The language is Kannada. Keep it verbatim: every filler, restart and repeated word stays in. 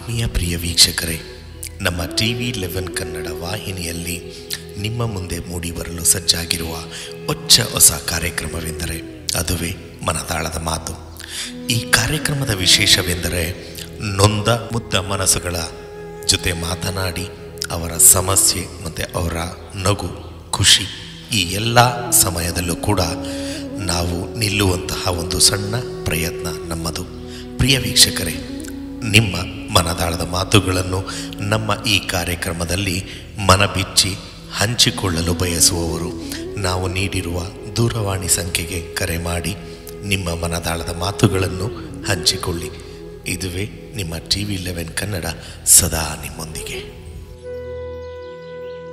ಆತ್ಮೀಯ ಪ್ರಿಯ ವೀಕ್ಷಕರೇ, ನಮ್ಮ ಟಿ ವಿ ಲೆವೆನ್ ಕನ್ನಡ ವಾಹಿನಿಯಲ್ಲಿ ನಿಮ್ಮ ಮುಂದೆ ಮೂಡಿಬರಲು ಸಜ್ಜಾಗಿರುವ ಹೊಚ್ಚ ಹೊಸ ಕಾರ್ಯಕ್ರಮವೆಂದರೆ ಅದುವೇ ಮನದಾಳದ ಮಾತು. ಈ ಕಾರ್ಯಕ್ರಮದ ವಿಶೇಷವೆಂದರೆ ನೊಂದ ಮುದ್ದ ಮನಸ್ಸುಗಳ ಜೊತೆ ಮಾತನಾಡಿ ಅವರ ಸಮಸ್ಯೆ ಮತ್ತು ಅವರ ನಗು, ಖುಷಿ ಈ ಎಲ್ಲ ಸಮಯದಲ್ಲೂ ಕೂಡ ನಾವು ನಿಲ್ಲುವಂತಹ ಒಂದು ಸಣ್ಣ ಪ್ರಯತ್ನ ನಮ್ಮದು. ಪ್ರಿಯ ವೀಕ್ಷಕರೇ, ನಿಮ್ಮ ಮನದಾಳದ ಮಾತುಗಳನ್ನು ನಮ್ಮ ಈ ಕಾರ್ಯಕ್ರಮದಲ್ಲಿ ಮನಬಿಚ್ಚಿ ಹಂಚಿಕೊಳ್ಳಲು ಬಯಸುವವರು ನಾವು ನೀಡಿರುವ ದೂರವಾಣಿ ಸಂಖ್ಯೆಗೆ ಕರೆ ಮಾಡಿ ನಿಮ್ಮ ಮನದಾಳದ ಮಾತುಗಳನ್ನು ಹಂಚಿಕೊಳ್ಳಿ. ಇದುವೇ ನಿಮ್ಮ ಟಿ ವಿ ಲೆವೆನ್ ಕನ್ನಡ ಸದಾ ನಿಮ್ಮೊಂದಿಗೆ.